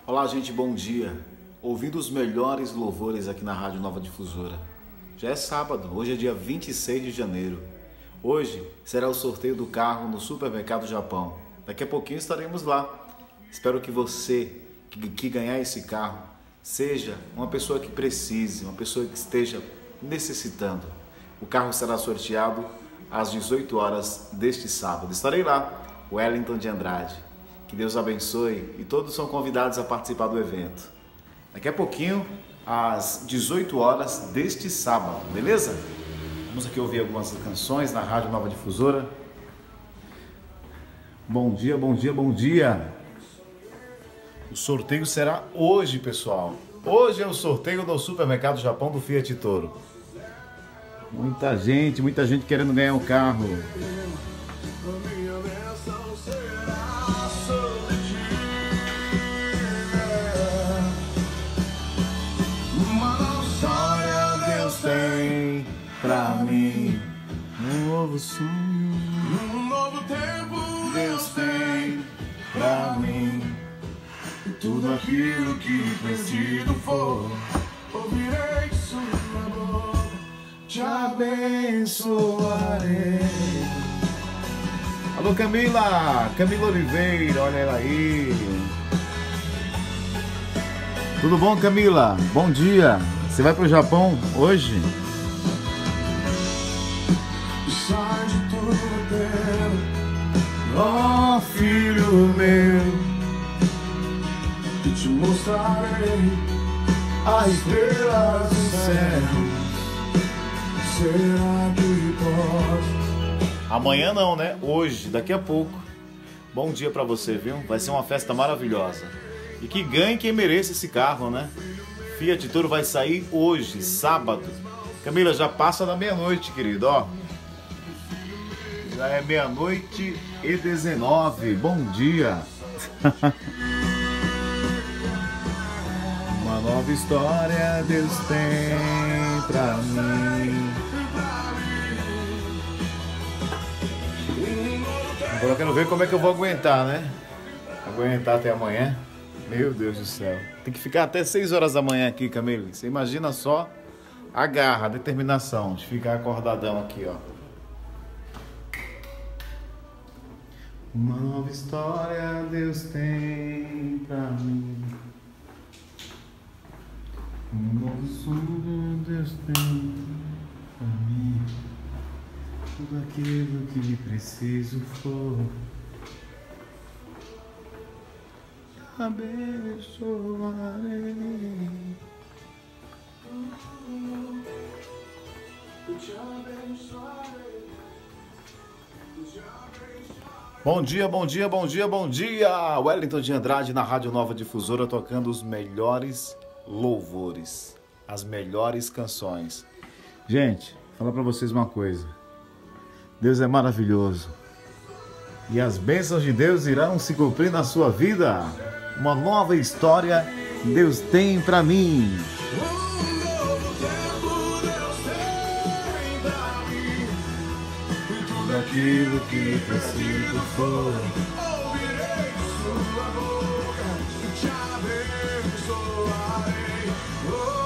Olá, gente, bom dia. Ouvindo os melhores louvores aqui na Rádio Nova Difusora. Já é sábado, hoje é dia 26 de janeiro. Hoje será o sorteio do carro no Supermercado Japão. Daqui a pouquinho estaremos lá. Espero que você que ganhar esse carro seja uma pessoa que precise, uma pessoa que esteja necessitando. O carro será sorteado às 18 horas deste sábado. Estarei lá, Wellington de Andrade. Que Deus abençoe e todos são convidados a participar do evento. Daqui a pouquinho, às 18 horas deste sábado, beleza? Vamos aqui ouvir algumas canções na Rádio Nova Difusora. Bom dia, bom dia, bom dia! O sorteio será hoje, pessoal. Hoje é o sorteio do Supermercado Japão do Fiat Toro. Muita gente querendo ganhar um carro. Tem pra mim um novo sonho, um novo tempo. Deus tem pra mim tudo aquilo que preciso for. Ouvirei sua boca, te abençoarei. Alô, Camila Oliveira, olha ela aí. Tudo bom, Camila? Bom dia. Você vai para o Japão hoje? Sai de tudo teu, ó filho meu, e te mostrarei as estrelas do céu. Será que pode? Amanhã não, né? Hoje, daqui a pouco. Bom dia para você, viu? Vai ser uma festa maravilhosa. E que ganhe quem mereça esse carro, né? Fiat Toro vai sair hoje, sábado. Camila, já passa da meia-noite, querido, ó. Já é 00:19. Bom dia. Uma nova história Deus tem pra mim. Agora eu quero ver como é que eu vou aguentar, né? Aguentar até amanhã. Meu Deus do céu. Tem que ficar até 6 horas da manhã aqui, Camila. Você imagina só a garra, a determinação de ficar acordadão aqui, ó. Uma nova história Deus tem pra mim. Um novo sonho Deus tem pra mim. Tudo aquilo que preciso for. Abençoarei. Bom dia, bom dia, bom dia, bom dia! Wellington de Andrade na Rádio Nova Difusora tocando os melhores louvores, as melhores canções. Gente, vou falar pra vocês uma coisa. Deus é maravilhoso. E as bênçãos de Deus irão se cumprir na sua vida. Uma nova história Deus tem pra mim. Um novo tempo Deus tem pra mim. E tudo aquilo que preciso for. Ouvirei sua boca, te abençoarei.